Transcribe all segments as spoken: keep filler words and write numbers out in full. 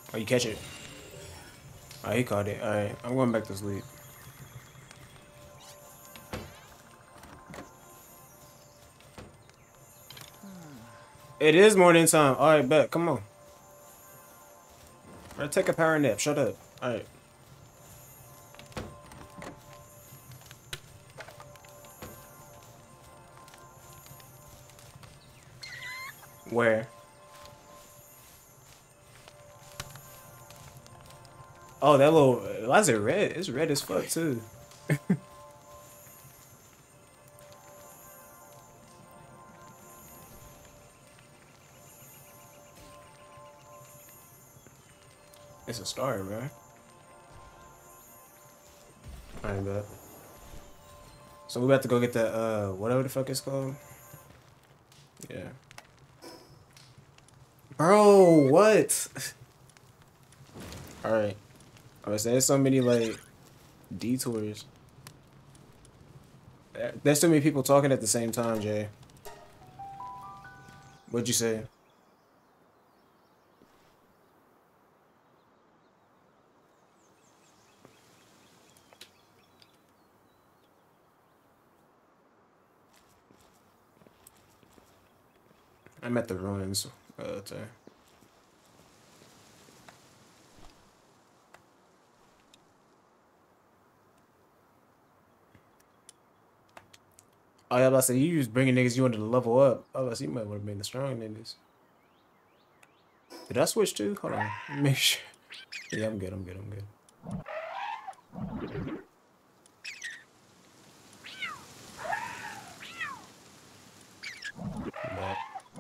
Oh, you catch it. Oh, he caught it. Alright, I'm going back to sleep. It is morning time. Alright, bet. Come on. Alright, take a power nap. Shut up. Alright. Where? Oh, that little. Why is it red? It's red as fuck, too. It's a star, bro. Alright, bet. So we about to go get that, uh, whatever the fuck it's called. Yeah. Bro, what? Alright. I was saying so many, like, detours. There's too many people talking at the same time, Jay. What'd you say? I'm at the ruins. Uh, to... Oh, yeah, I was about to say, you just bringing niggas you wanted to level up. I was about to say, you might would have been the strong niggas. Did I switch too? Hold on. Make sure. Yeah, I'm good, I'm good, I'm good. But...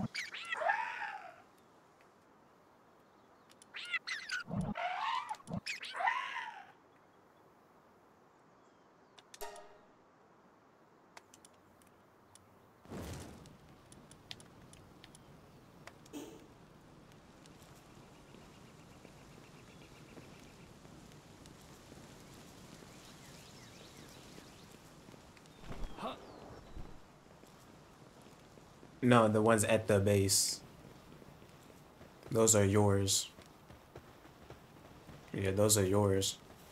No, the ones at the base. Those are yours. Yeah, those are yours.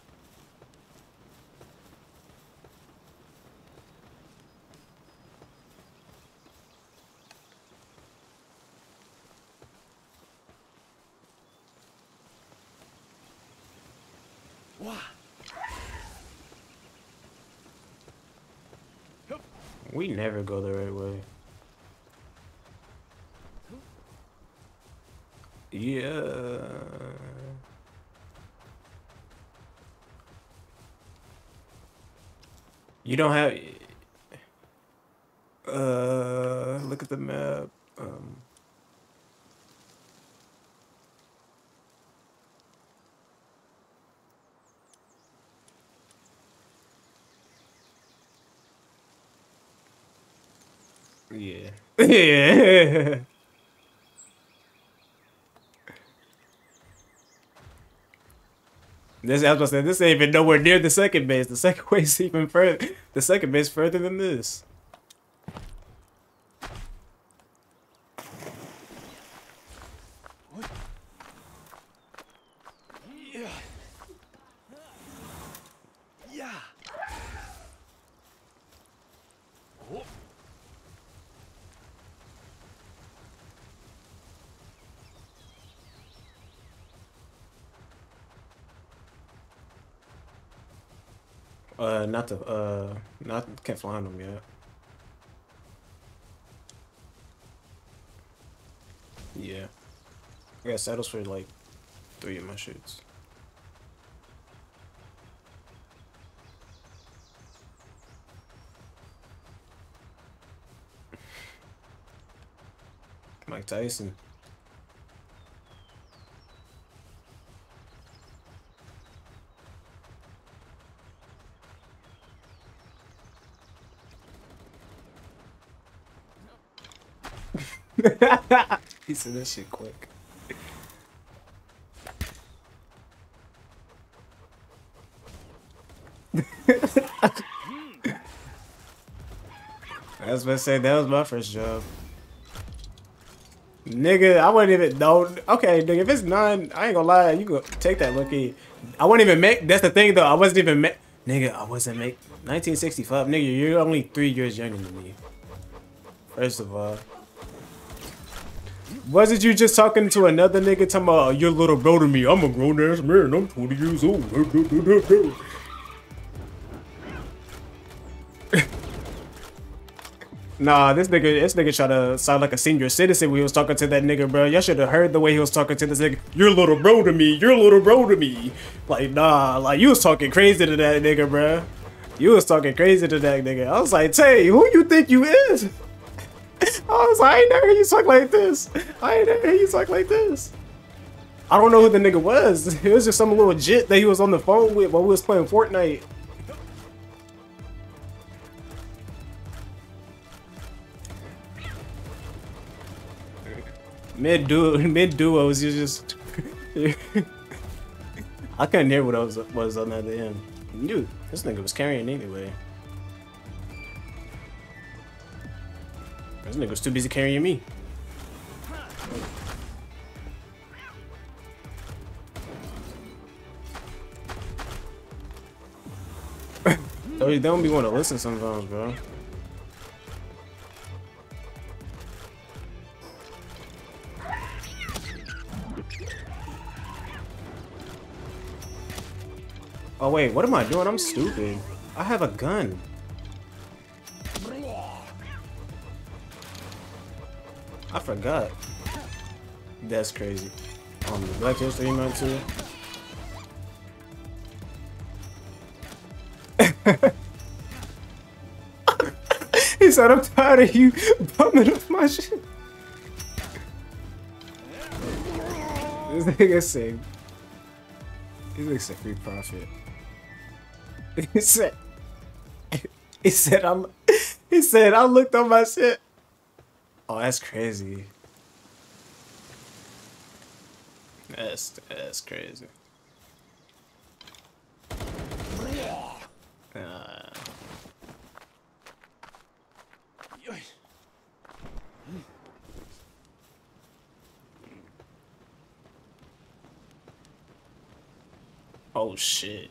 We never go the right way. Yeah. You don't have... Uh, look at the map. Um... Yeah. Yeah. This, I was gonna say, this ain't even nowhere near the second base. The second base even further. The second base further than this. Yeah. Yeah. Oh. Uh, not the, uh, not, can't find them yet. Yeah. I got saddles for like three of my shits. Mike Tyson. He said that shit quick. I was about to say that was my first job. Nigga, I wouldn't even know. Okay, nigga, if it's none, I ain't gonna lie. You go take that lookie. I wouldn't even make. That's the thing, though. I wasn't even make. Nigga, I wasn't make. nineteen sixty-five, nigga, you're only three years younger than me. First of all, wasn't you just talking to another nigga talking about, oh, you're a little bro to me? I'm a grown ass man. I'm twenty years old. Nah, this nigga, this nigga try to sound like a senior citizen when he was talking to that nigga, bro. Y'all should have heard the way he was talking to this nigga. You're a little bro to me. You're a little bro to me. Like, nah, like you was talking crazy to that nigga, bro. You was talking crazy to that nigga. I was like, Tay, who you think you is? I was like, I ain't never heard you talk like this. I ain't never heard you talk like this. I don't know who the nigga was. It was just some little jit that he was on the phone with while we was playing Fortnite. Mid duo, mid duos, you just. I couldn't hear what I was was on the other end. Dude, this nigga was carrying anyway. This nigga was too busy carrying me. Oh, they don't be want to listen sometimes, bro. Oh wait, what am I doing? I'm stupid. I have a gun. I forgot. That's crazy. Um, Black History Month too. He said, I'm tired of you bumming up my shit. This nigga said, this nigga said free profit. He said, he said, I'm, he said, I looked on my shit. Oh, that's crazy. That's, that's crazy. Uh, oh shit.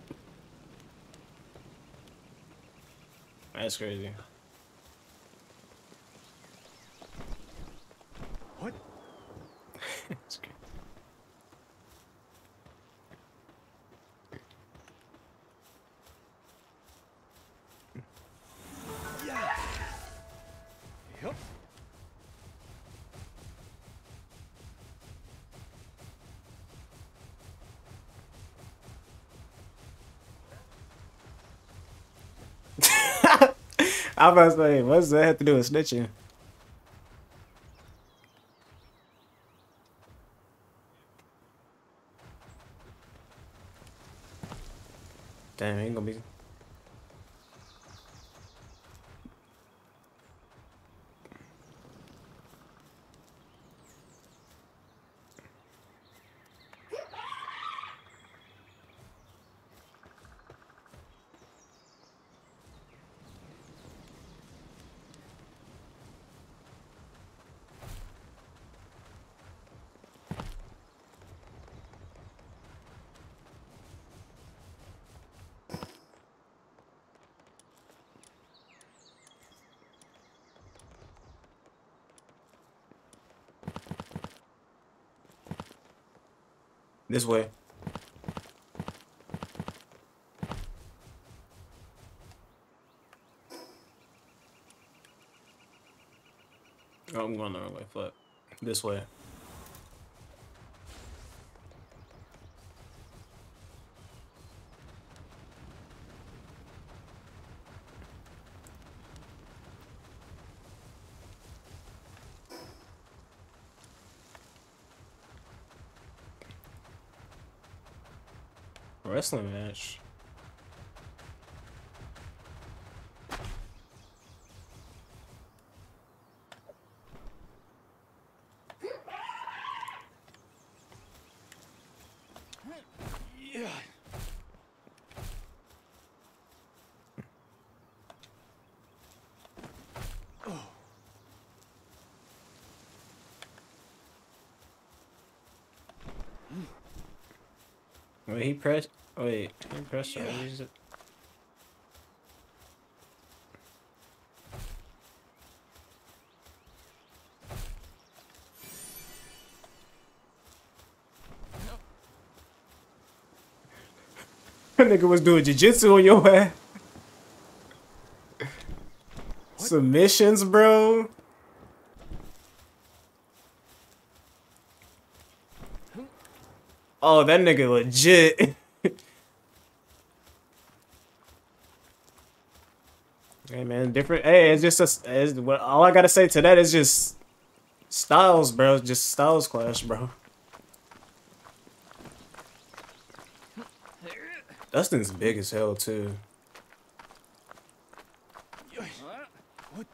That's crazy. What? That's crazy. Yeah. Yup. I was about to say, what does that have to do with snitching? Damn, ain't gonna be. This way. Oh, I'm going the wrong way. Fuck. This way. Wrestling match. Yeah. Wait, he pressed. Wait, he pressed. Yeah. Yeah. That nigga was doing jiu-jitsu on your ass. Submissions, bro. Oh, that nigga legit. Hey man, different. Hey, it's just a. It's, what all I gotta say to that is just styles, bro. Just styles clash, bro. Dustin's big as hell too. What?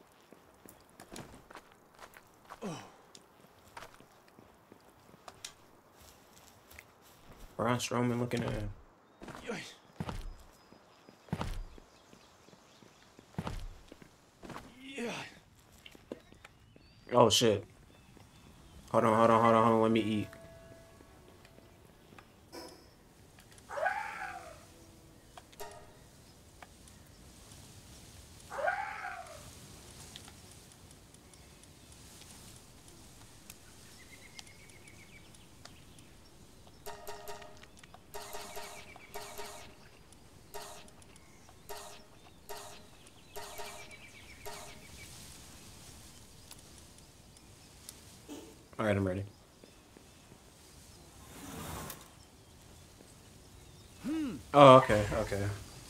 Braun Strowman looking at him. Yeah. Oh shit. Hold on, hold on, hold on, hold on. Let me eat. All right, I'm ready. Oh, okay, okay.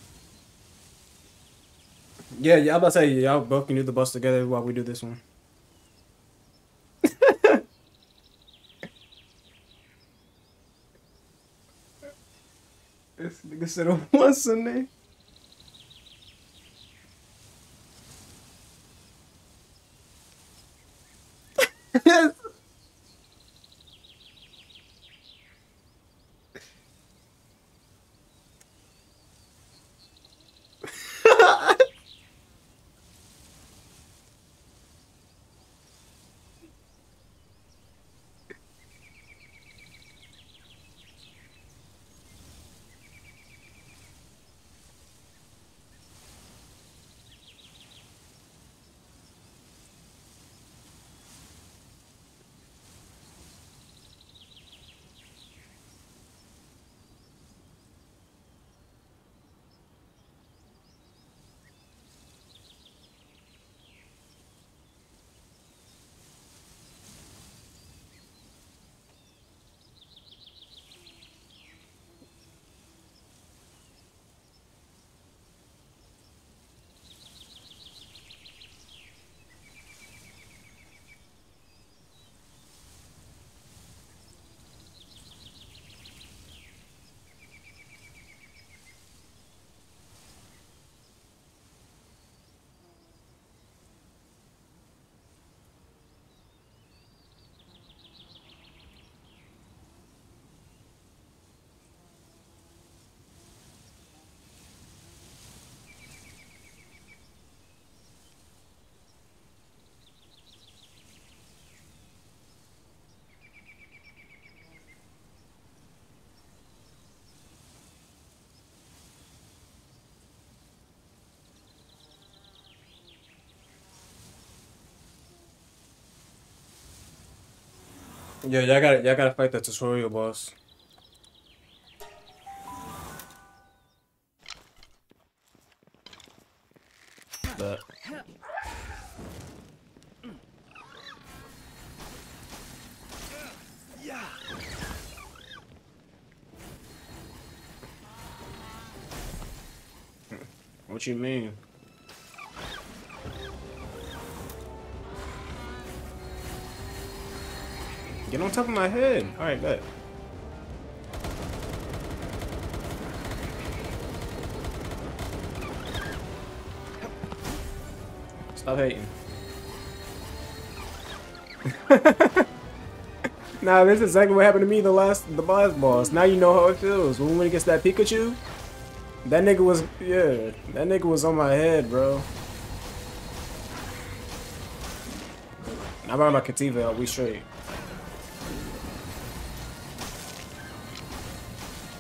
Yeah, yeah, I'm about to say, y'all both can do the bus together while we do this one. This nigga said it once in there. Yeah, y'all gotta, y'all gotta fight the tutorial boss. But Yeah. what you mean? Get on top of my head. All right, bet. Stop hating. Nah, this is exactly what happened to me the last the last boss. Now you know how it feels. When when it gets that Pikachu, that nigga was yeah, that nigga was on my head, bro. I brought my Kativa out, we straight.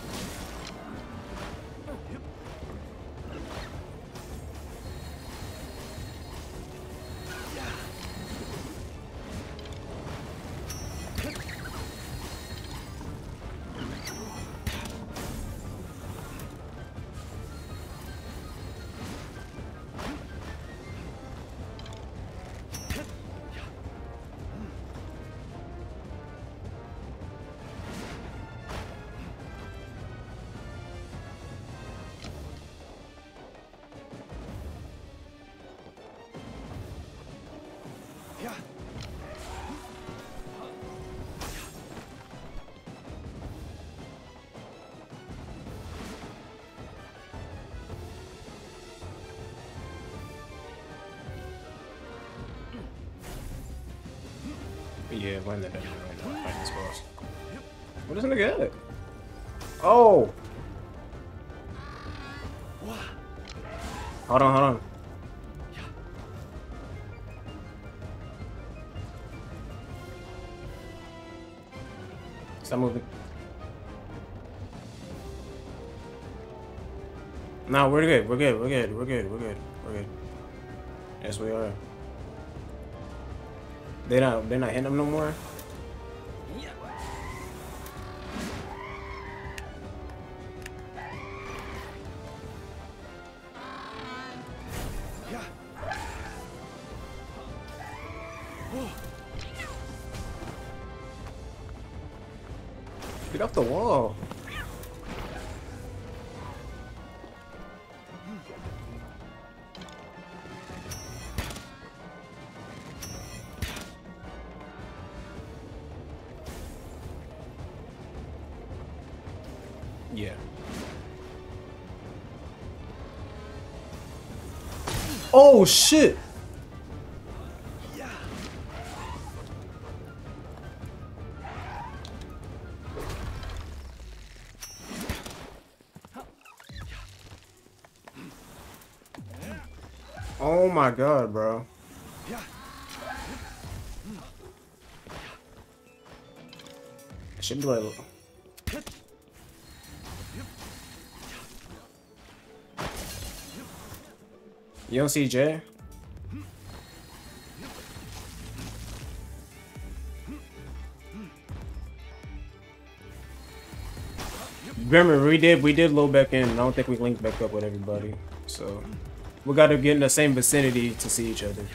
Yeah, we're in the dungeon right now. Fight this boss. What is this nigga at? Oh! Hold on, hold on. Stop moving. No, we're good. We're good. We're good. We're good. We're good. We're good. Yes, we are. They not. They're not hitting him no more. Get off the wall. Yeah. Oh shit. Oh my god, bro. I should be like. You don't see Jay? Remember, we did we did load back in. I don't think we linked back up with everybody, so we got to get in the same vicinity to see each other.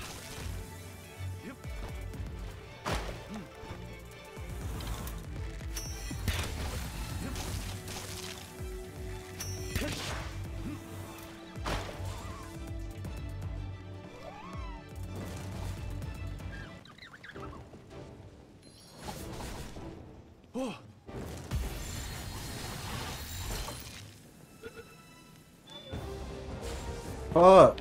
Fuck.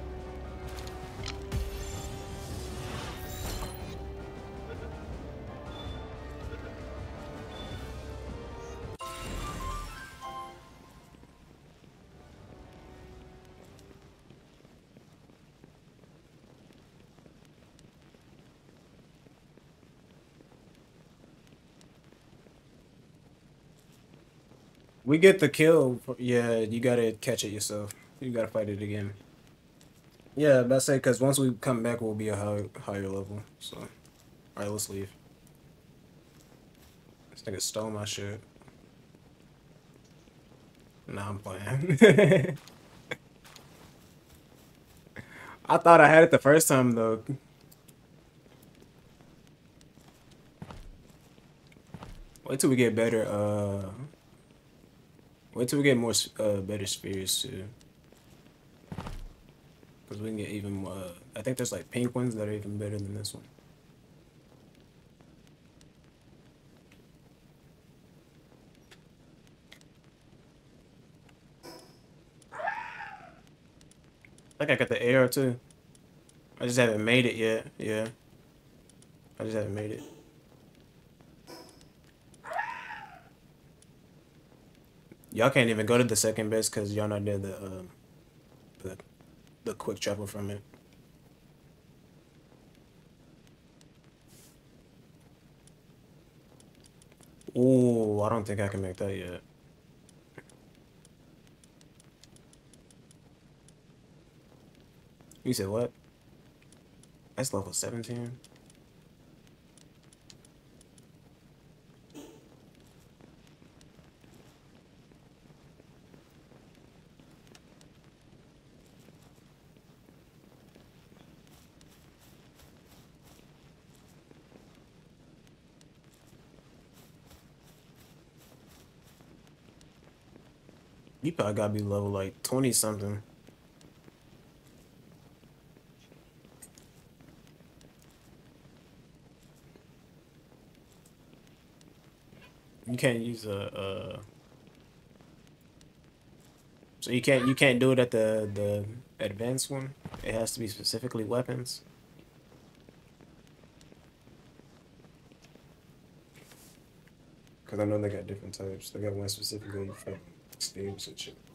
We get the kill. Yeah, you gotta catch it yourself. You gotta fight it again. Yeah, that's it. Cause once we come back, we'll be a high, higher level. So, all right, let's leave. This nigga stole my shit. Nah, I'm playing. I thought I had it the first time though. Wait till we get better. Uh, wait till we get more uh better spheres too. Because we can get even more. Uh, I think there's like pink ones that are even better than this one. I think I got the A R too. I just haven't made it yet. Yeah. I just haven't made it. Y'all can't even go to the second base because y'all not near the, uh, the, the quick travel from it. Ooh, I don't think I can make that yet. You said what? That's level seventeen. You probably gotta be level like twenty something. You can't use a uh so you can't you can't do it at the the advanced one. It has to be specifically weapons. Because I know they got different types. They got one specifically for stabs and shit.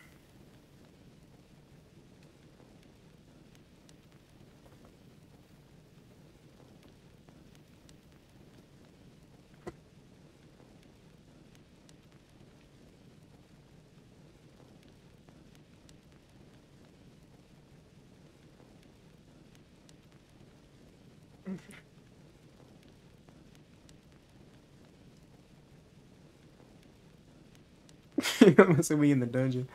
I'm gonna say we in the dungeon.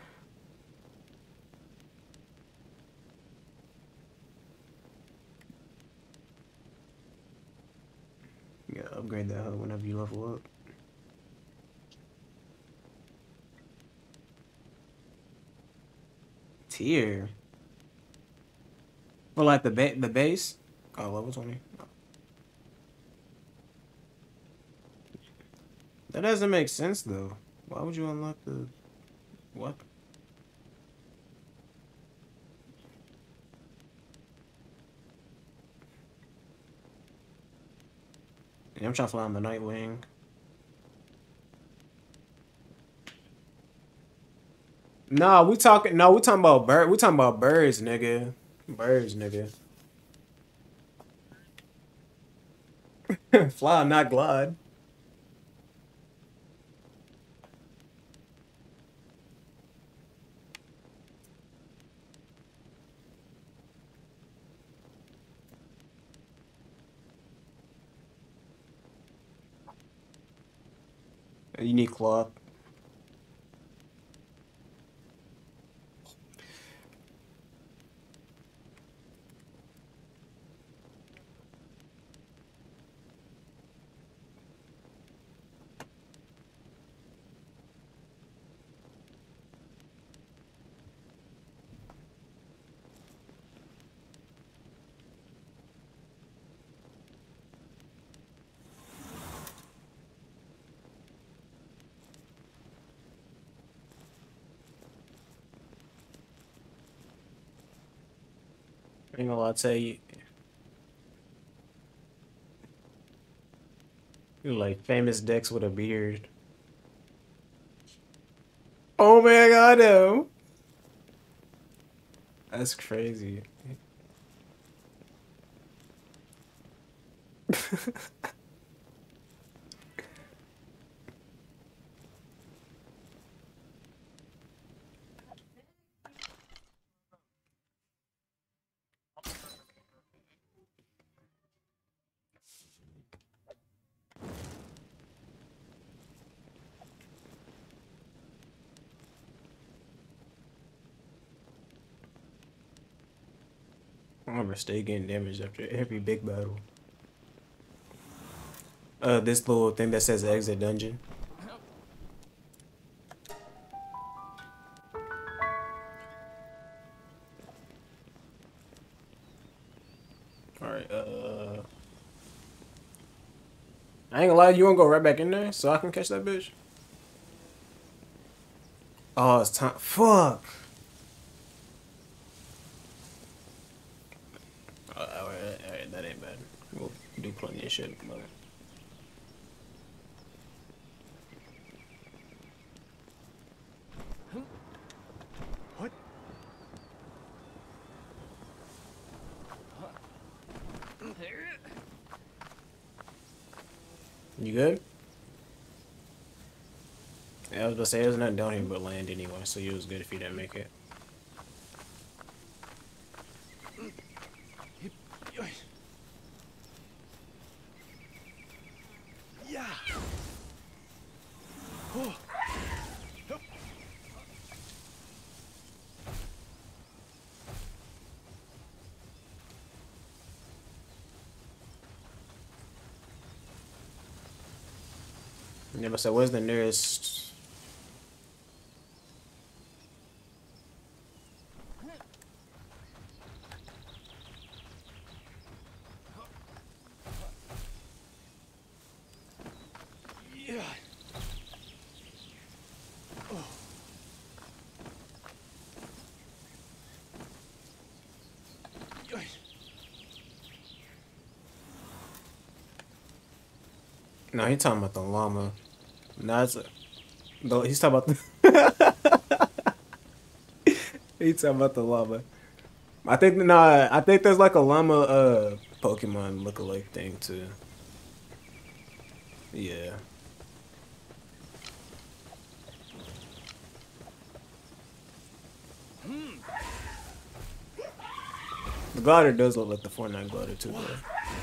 Yeah, upgrade that hoe whenever you level up. Tier. Well, like the ba the base. Oh, level twenty. That doesn't make sense though. Why would you unlock the what? Yeah, I'm trying to fly on the Nightwing. Nah, we talking. No, we talking about bird. We talking about birds, nigga. Birds, nigga. Fly, not glide. You need cloth. Ain't gonna lie, tell you. You like famous Dex with a beard. Oh man, I know. That's crazy. I remember stay getting damaged after every big battle. Uh, this little thing that says exit dungeon. Alright, uh... I ain't gonna lie, you wanna go right back in there so I can catch that bitch? Oh, it's time. Fuck! Uh, alright, alright, that ain't bad. We'll do plenty of shit, mother. What? You good? Yeah, I was gonna say there's nothing down here but land anyway, so you was good if you didn't make it. Yeah. Oh. Yeah, but so where's the nearest? Yeah. Oh. No, he talking about the llama. Nah, it's, no, he's talking about the. He's talking about the llama. I think nah, I think there's like a llama uh Pokemon lookalike thing too. Yeah. The glider does look like the Fortnite glider too, bro.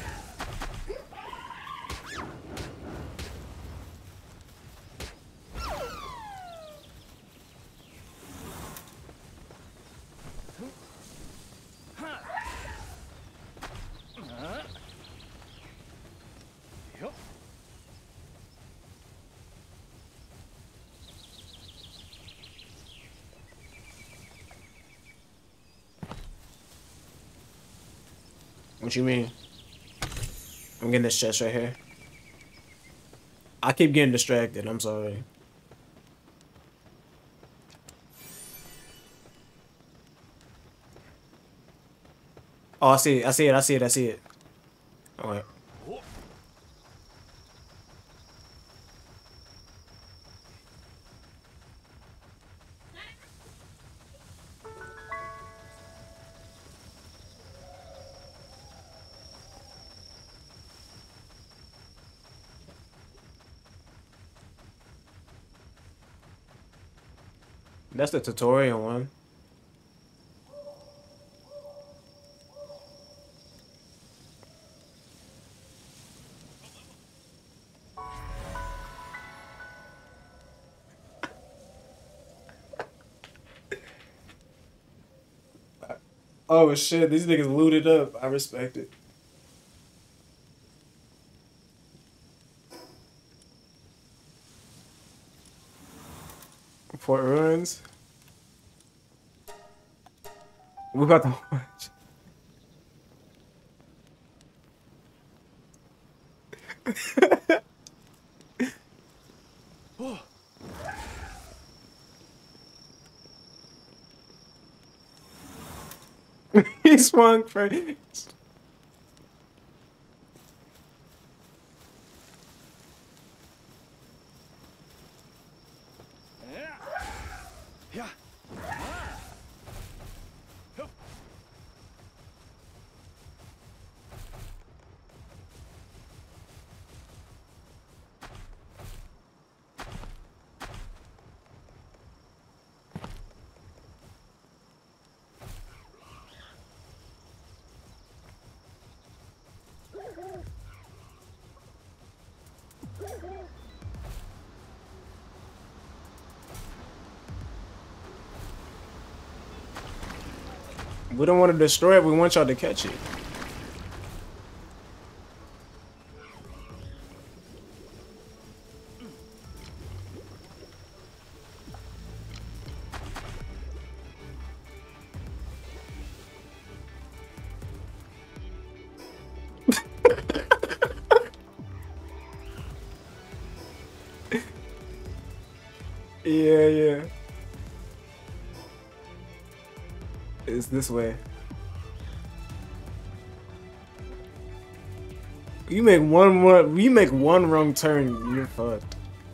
Yup. What you mean? I'm getting this chest right here. I keep getting distracted. I'm sorry. Oh, I see it. I see it. I see it. I see it. All right. That's the tutorial one. Oh shit, these niggas looted up. I respect it. Fort Ruins. We about to watch. Oh. He swung first. Yeah. Hup. We don't want to destroy it. We want y'all to catch it. Yeah, yeah. It's this way. You make one more. You make one wrong turn, you're fucked.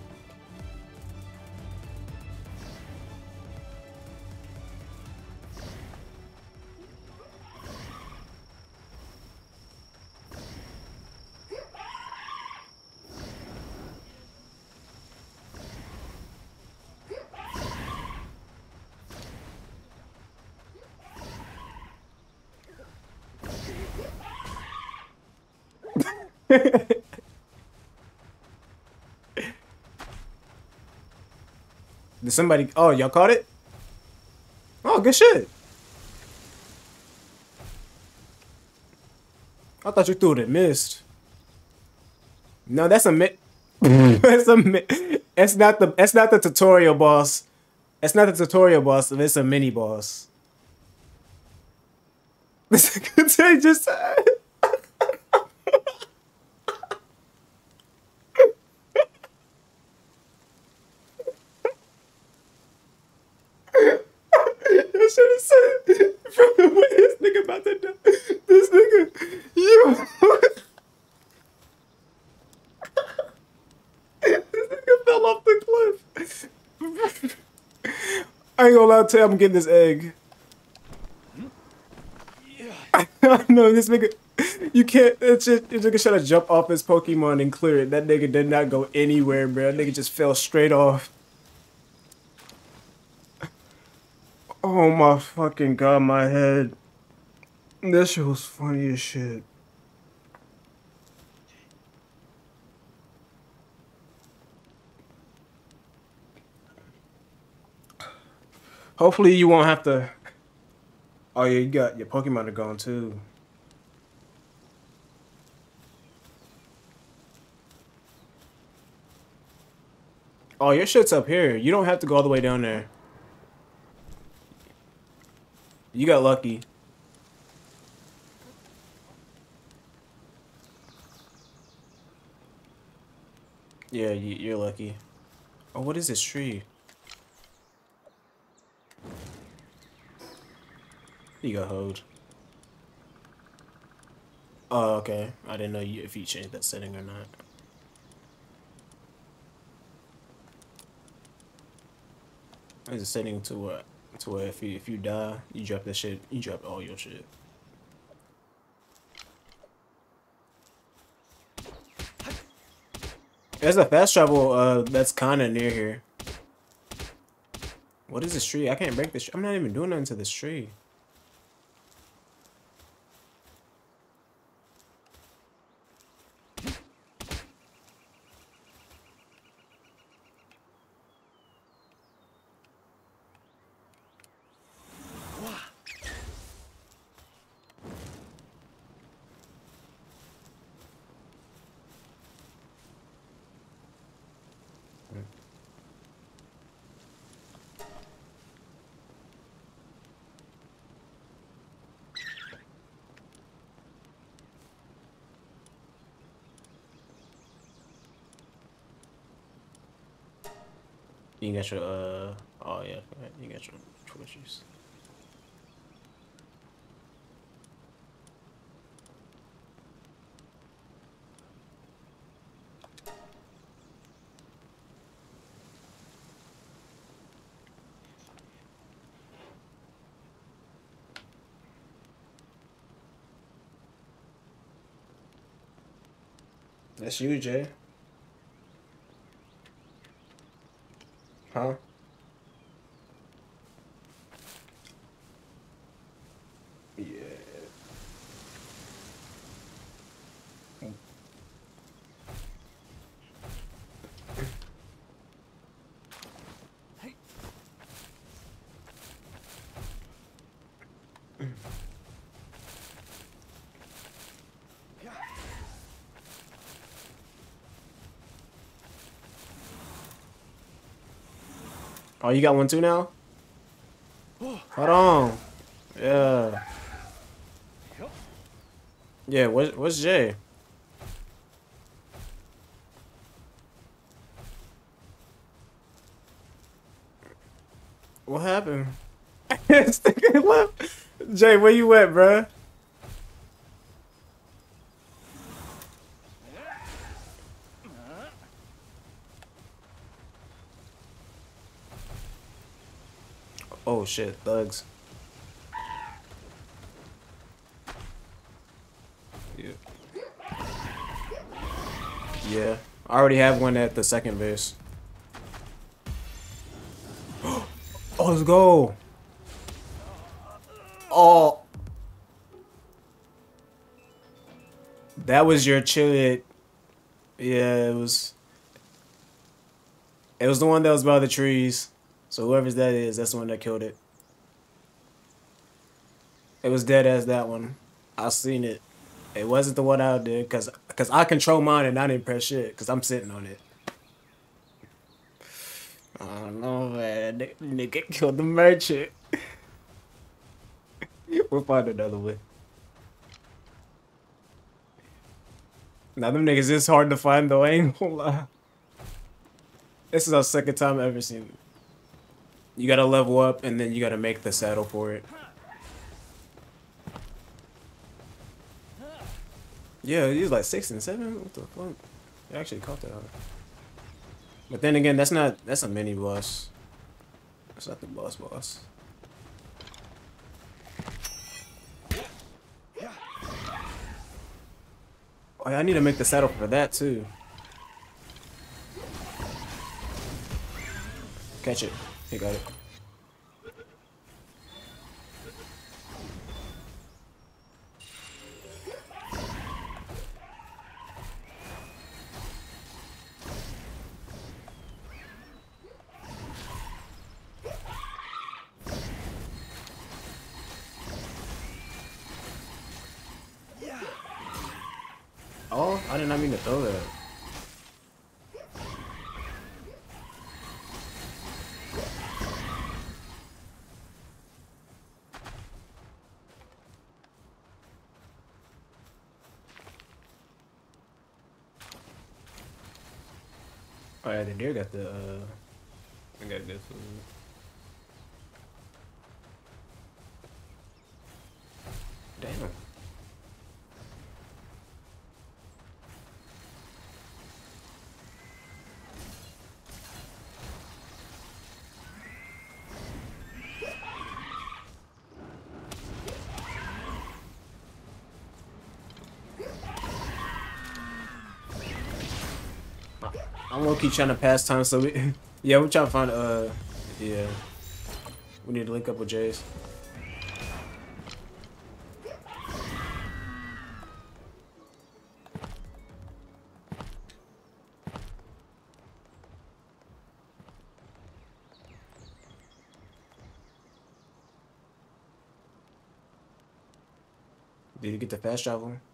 Did somebody? Oh, y'all caught it? Oh, good shit. I thought you threw it and missed. No, that's a mi- That's a mi- It's not the. It's not the tutorial boss. It's not the tutorial boss. It's a mini boss. This nigga just said. I should have said from the way this nigga about to die. This nigga, you. This nigga fell off I ain't gonna lie to you, I'm getting this egg. I know this nigga. You can't. It's just this nigga trying to jump off his Pokemon and clear it. That nigga did not go anywhere, bro. That nigga just fell straight off. Oh my fucking god, my head. That shit was funny as shit. Hopefully you won't have to. Oh yeah, you got your Pokemon are gone too. Oh, your shit's up here. You don't have to go all the way down there. You got lucky. Yeah, you, you're lucky. Oh, what is this tree? You got hoed. Oh, okay. I didn't know you if you changed that setting or not. There's a setting to what? To where if you if you die, you drop that shit. You drop all your shit. There's a fast travel uh that's kind of near here. What is this tree? I can't break this. I'm not even doing nothing to this tree. You got your, uh, oh yeah, you got your Twitches. That's you, Jay. Huh? Yeah. Oh, you got one too now? Hold on. Yeah. Yeah, what, what's Jay? What happened? Sticking left. Jay, where you at, bruh? Oh shit, thugs. Yeah. Yeah. I already have one at the second base. Oh, let's go. Oh. That was your chili. Yeah, it was. It was the one that was by the trees. So whoever's that is, that's the one that killed it. It was dead as that one. I seen it. It wasn't the one I did, cause, cause I control mine and I didn't press shit, cause I'm sitting on it. I don't know, man. Nigga, nigga killed the merchant. We'll find another way. Now them niggas is hard to find though. I ain't gonna lie. This is our second time I've ever seen it. You gotta level up and then you gotta make the saddle for it. Yeah, he's like six and seven. What the fuck? I actually caught that. But then again, that's not. That's a mini boss. It's not the boss boss. Oh, I need to make the saddle for that too. Catch it. He got it. Oh, I did not mean to throw that. Oh yeah, the deer got the, uh, I got good food. Damn. I'm low key trying to pass time, so we, yeah, we're trying to find, uh, yeah, we need to link up with Jace. Did you get the fast travel?